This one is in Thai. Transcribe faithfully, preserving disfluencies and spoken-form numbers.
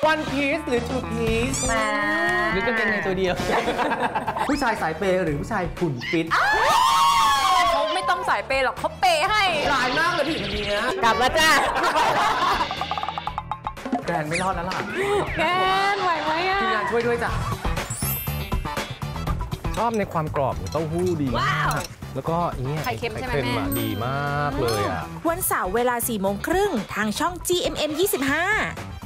one piece หรือ two piece มาหรือกางเกงในตัวเดียว ผู้ชายสายเปย์หรือผู้ชายหุ่นฟิตเขาไม่ต้องสายเปย์หรอกเขาเปย์ให้หลายมากเลยพี่คนนี้นะกลับมาจ้าแกรนไม่รอดแล้วล่ะแกรนไหวไหมอ่ะทีมงานช่วยด้วยจ้ะชอบในความกรอบของเต้าหู้ดีมากแล้วก็เนี่ยไข่เค็มใช่ไหมแม่ดีมากเลยอ่ะวันเสาร์เวลาสี่โมงครึ่งทางช่อง จี เอ็ม เอ็ม ยี่สิบห้า